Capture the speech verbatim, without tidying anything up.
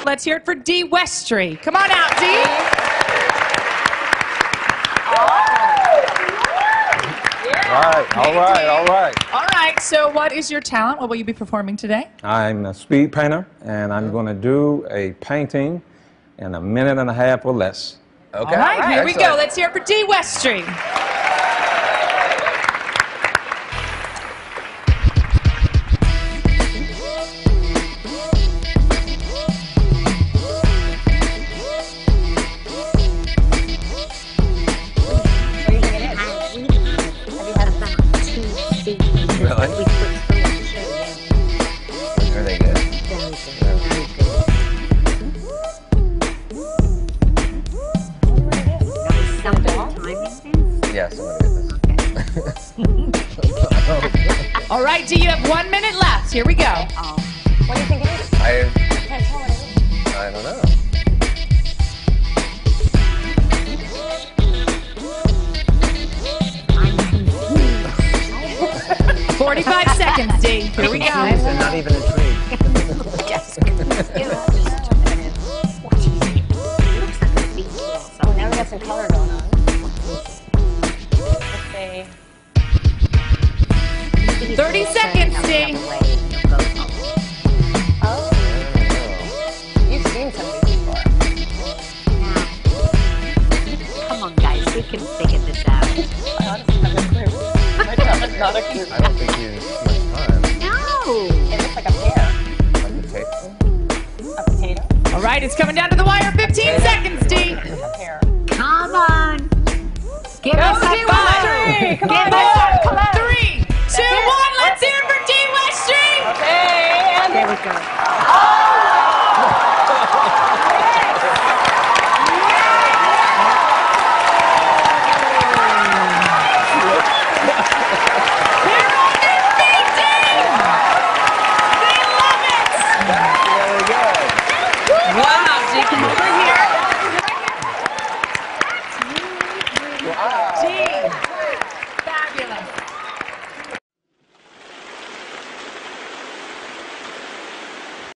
Let's hear it for Dee Westry. Come on out, Dee. All right, all right, all right. All right, so what is your talent? What will you be performing today? I'm a speed painter, and I'm going to do a painting in a minute and a half or less. Okay. All right, here we Excellent. go. Let's hear it for Dee Westry. Really? Are they good? Yes, I'm gonna get this. All right, Dee, you have one minute left. Here we go. Oh. What do you think it is? I, I can't tell what it is. I don't know. forty-five seconds, Dee. Here we go. They're not even intrigued. Yes. Oh, now we got some color going on. Let's say thirty seconds, Dee. Oh. You've seen some of these before. Come on, guys, we can figure this out. I honestly have no clue. My job is not a clue. I don't think you have much time. No! It looks like a pear. Like potato? A potato. All right, it's coming down to the wire. fifteen seconds, Dee. A pear. Come on! Give Go, us a Dee five! Westry. Give Four, us a five! three, two, one. Let's hear it for Dee Westry. Okay, and There we go. They're on their feet, Dee. They love it. Very good. Wow, Dee, come over here. Well, I